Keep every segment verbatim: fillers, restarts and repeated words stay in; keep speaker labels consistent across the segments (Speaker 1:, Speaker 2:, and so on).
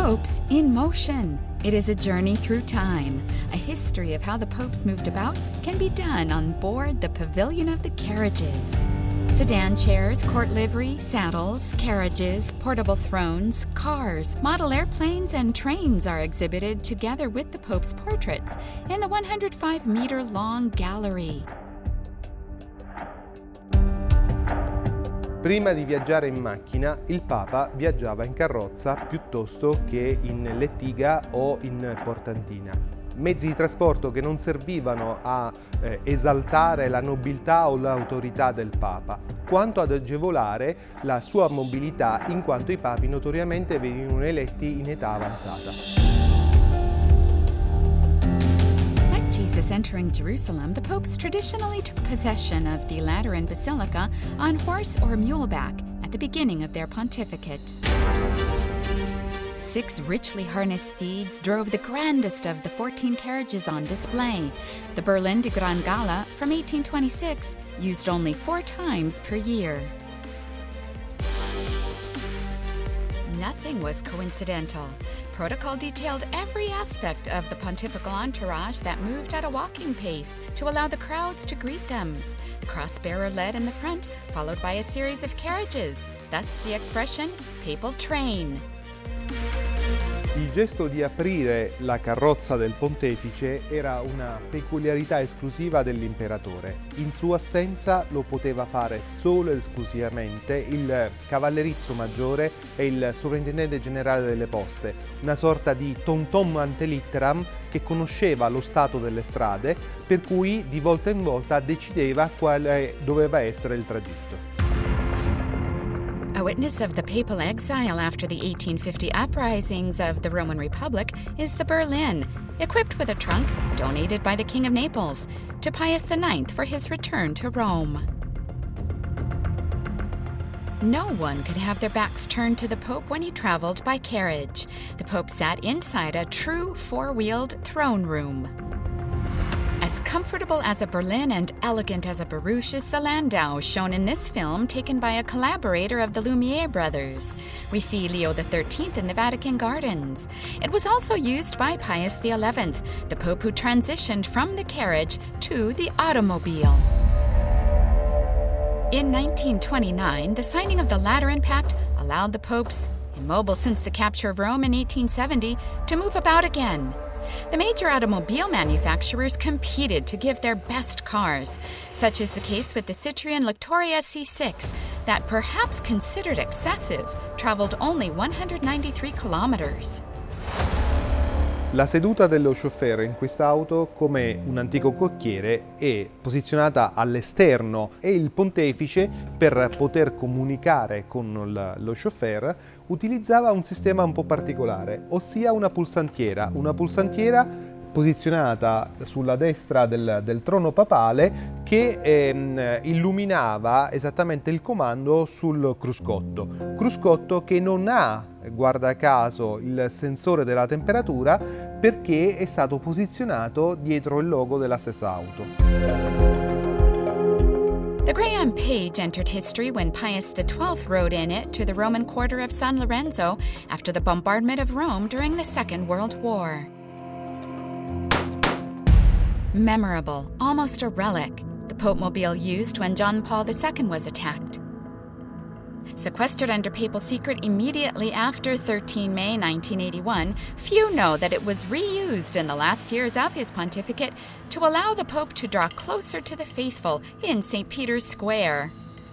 Speaker 1: Popes in Motion. It is a journey through time. A history of how the popes moved about can be done on board the Pavilion of the Carriages. Sedan chairs, court livery, saddles, carriages, portable thrones, cars, model airplanes, and trains are exhibited together with the Pope's portraits in the one hundred five meter long gallery.
Speaker 2: Prima di viaggiare in macchina, il Papa viaggiava in carrozza piuttosto che in lettiga o in portantina. Mezzi di trasporto che non servivano a eh, esaltare la nobiltà o l'autorità del Papa, quanto ad agevolare la sua mobilità, in quanto i papi notoriamente venivano eletti in età avanzata.
Speaker 1: Jesus entering Jerusalem, the popes traditionally took possession of the Lateran Basilica on horse or muleback at the beginning of their pontificate. Six richly harnessed steeds drove the grandest of the fourteen carriages on display. The Berlin de Gran Gala from eighteen twenty-six, used only four times per year. Nothing was coincidental. Protocol detailed every aspect of the pontifical entourage that moved at a walking pace to allow the crowds to greet them. The cross-bearer led in the front, followed by a series of carriages, thus the expression papal train.
Speaker 2: Il gesto di aprire la carrozza del pontefice era una peculiarità esclusiva dell'imperatore. In sua assenza lo poteva fare solo ed esclusivamente il cavallerizzo maggiore e il sovrintendente generale delle poste, una sorta di tom tom ante litteram che conosceva lo stato delle strade, per cui di volta in volta decideva quale doveva essere il tragitto.
Speaker 1: A witness of the papal exile after the eighteen fifty uprisings of the Roman Republic is the Berlin, equipped with a trunk donated by the King of Naples to Pius the ninth for his return to Rome. No one could have their backs turned to the Pope when he traveled by carriage. The Pope sat inside a true four-wheeled throne room. As comfortable as a Berlin and elegant as a barouche is the landau shown in this film, taken by a collaborator of the Lumiere brothers. We see Leo the thirteenth in the Vatican Gardens. It was also used by Pius the eleventh, the Pope who transitioned from the carriage to the automobile. In nineteen twenty-nine, the signing of the Lateran Pact allowed the popes, immobile since the capture of Rome in eighteen seventy, to move about again. The major automobile manufacturers competed to give their best cars. Such is the case with the Citroën Lectoria C six, that, perhaps considered excessive, traveled only one hundred ninety-three kilometers.
Speaker 2: La seduta dello chauffeur in quest'auto, come un antico cocchiere, è posizionata all'esterno e il pontefice, per poter comunicare con lo chauffeur, utilizzava un sistema un po' particolare, ossia una pulsantiera, una pulsantiera posizionata sulla destra del, del trono papale che ehm, illuminava esattamente il comando sul cruscotto. Cruscotto che non ha, guarda caso, il sensore della temperatura perché è stato posizionato dietro il logo della stessa auto.
Speaker 1: The Graham Page entered history when Pius the twelfth rode in it to the Roman quarter of San Lorenzo after the bombardment of Rome during the Second World War. Memorable, almost a relic, the popemobile used when John Paul the Second was attacked. Sequestered under papal secret immediately after the thirteenth of May nineteen eighty-one, few know that it was reused in the last years of his pontificate to allow the Pope to draw closer to the faithful in Saint Peter's Square.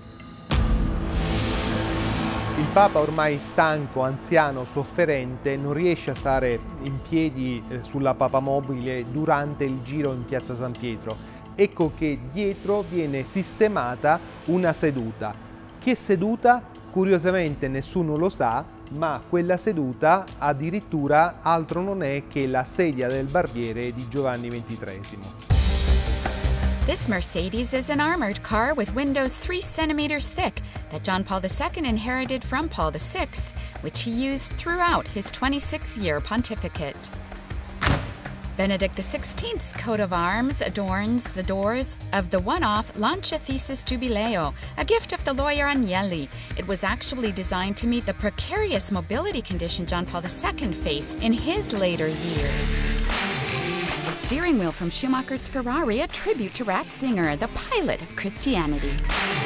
Speaker 2: Il Papa, ormai stanco, anziano, sofferente, non riesce a stare in piedi sulla papamobile durante il giro in piazza San Pietro. Ecco che dietro viene sistemata una seduta. Che seduta? Curiosamente nessuno lo sa, ma quella seduta addirittura altro non è che la sedia del barbiere di Giovanni ventitreesimo.
Speaker 1: This Mercedes is an armored car with windows three centimeters thick that John Paul the Second inherited from Paul the Sixth, which he used throughout his twenty-six year pontificate. Benedict the sixteenth's coat of arms adorns the doors of the one-off Lancia Thesis Jubileo, a gift of the lawyer Agnelli. It was actually designed to meet the precarious mobility condition John Paul the Second faced in his later years. The steering wheel from Schumacher's Ferrari, a tribute to Ratzinger, the pilot of Christianity.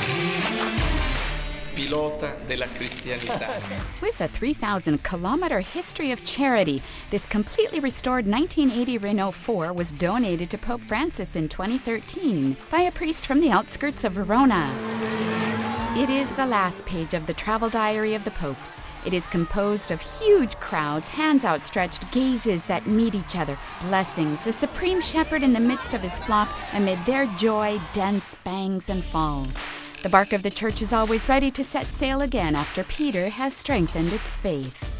Speaker 3: Pilota della cristianità.
Speaker 1: With a three thousand kilometer history of charity, this completely restored nineteen eighty Renault four was donated to Pope Francis in twenty thirteen by a priest from the outskirts of Verona. It is the last page of the travel diary of the popes. It is composed of huge crowds, hands outstretched, gazes that meet each other, blessings, the supreme shepherd in the midst of his flock, amid their joy, dense bangs and falls. The bark of the church is always ready to set sail again after Peter has strengthened its faith.